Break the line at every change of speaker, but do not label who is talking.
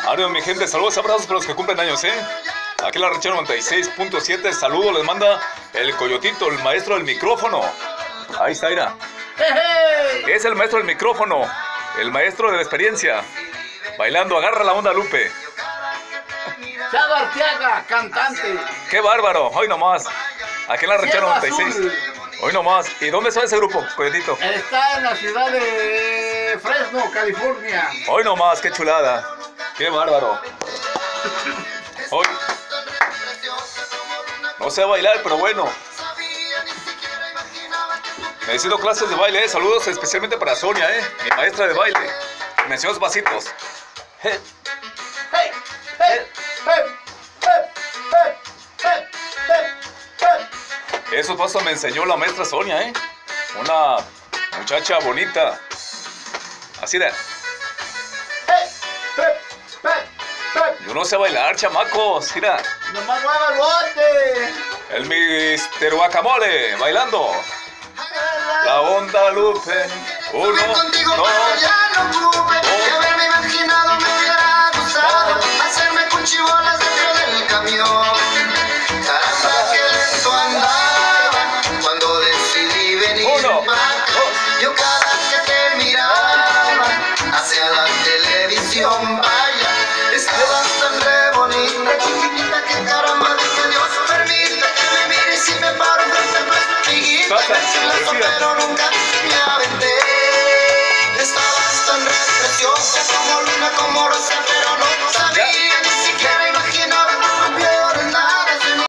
Adiós, mi gente, saludos, abrazos para los que cumplen años, Aquí en la Ranchera 96.7, saludos, les manda el Coyotito, el maestro del micrófono. Ahí está, mira. Es el maestro del micrófono, el maestro de la experiencia. Bailando, agarra la onda, Lupe.
Chava Arteaga, cantante.
¡Qué bárbaro! Hoy nomás. Aquí en la Ranchera 96.
Azul.
Hoy nomás. ¿Y dónde está ese grupo, Coyotito?
Está en la ciudad de Fresno, California.
Hoy nomás, qué chulada. ¡Qué bárbaro! Hoy. No sé bailar, pero bueno. Necesito clases de baile, Saludos especialmente para Sonia, mi maestra de baile. Me enseñó los pasitos.
Hey, hey, hey, hey, hey, hey, hey.
Esos pasos me enseñó la maestra Sonia, Una muchacha bonita. Así de. Yo no sé bailar, chamacos. Mira.
Nomás mueva el bote.
El Mr. Guacamole bailando. La onda, Lupe. Uno, dos, dos.